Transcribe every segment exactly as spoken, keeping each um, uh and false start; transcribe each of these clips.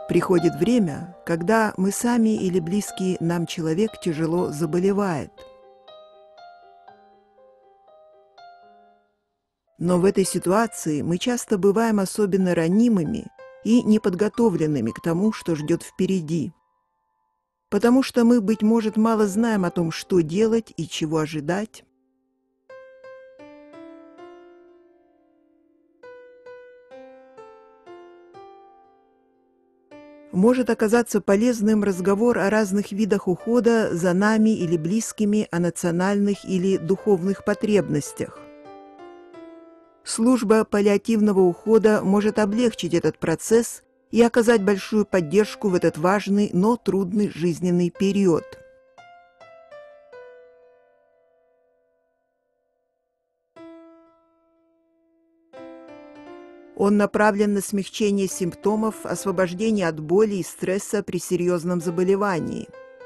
Приходит время, когда мы сами или близкий нам человек тяжело заболевает. Но в этой ситуации мы часто бываем особенно ранимыми и неподготовленными к тому, что ждет впереди. Потому что мы, быть может, мало знаем о том, что делать и чего ожидать. Может оказаться полезным разговор о разных видах ухода за нами или близкими, о национальных или духовных потребностях. Служба паллиативного ухода может облегчить этот процесс и оказать большую поддержку в этот важный, но трудный жизненный период. Он направлен на смягчение симптомов, освобождение от боли и стресса при серьезном заболевании.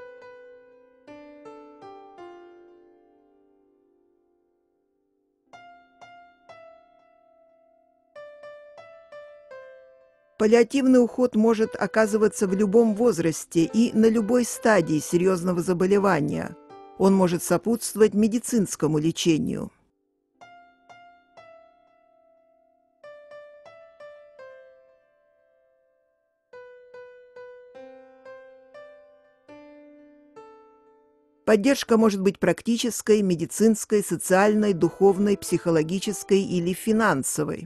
Паллиативный уход может оказываться в любом возрасте и на любой стадии серьезного заболевания. Он может сопутствовать медицинскому лечению. Поддержка может быть практической, медицинской, социальной, духовной, психологической или финансовой.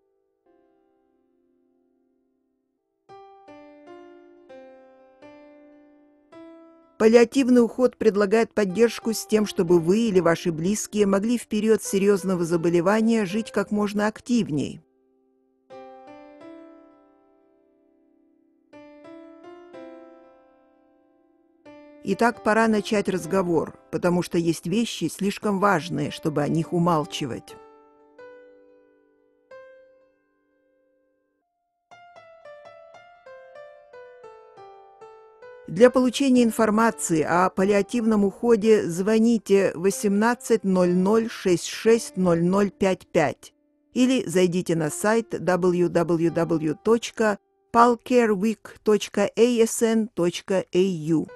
Паллиативный уход предлагает поддержку с тем, чтобы вы или ваши близкие могли в период серьезного заболевания жить как можно активней. Итак, пора начать разговор, потому что есть вещи слишком важные, чтобы о них умалчивать. Для получения информации о паллиативном уходе звоните восемнадцать ноль ноль шестьдесят шесть ноль ноль пятьдесят пять или зайдите на сайт дабл ю дабл ю дабл ю точка палкервик точка эй эс эн точка эй ю.